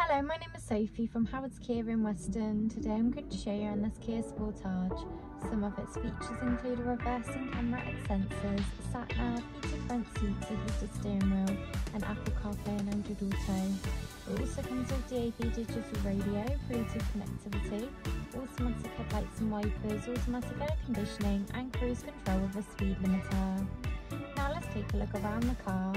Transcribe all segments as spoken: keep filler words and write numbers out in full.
Hello, my name is Sophie from Howard's Kia in Weston. Today I'm going to show you on this Kia Sportage. Some of its features include a reversing camera and sensors, sat nav, heated front seats, a heated steering wheel, and Apple CarPlay and Android Auto. It also comes with D A B digital radio, Bluetooth connectivity, automatic headlights and wipers, automatic air conditioning, and cruise control with a speed limiter. Now let's take a look around the car.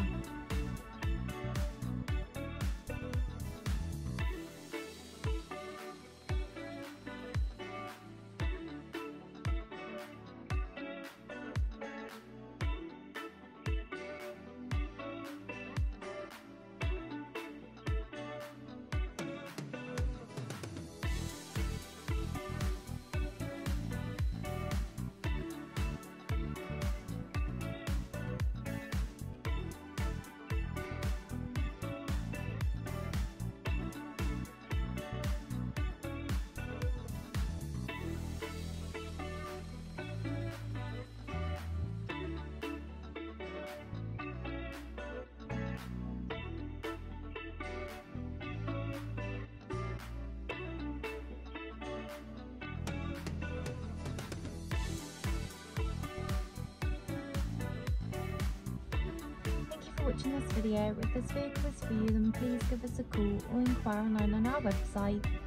Watching this video. If this vehicle is for you, then please give us a call or inquire online on our website.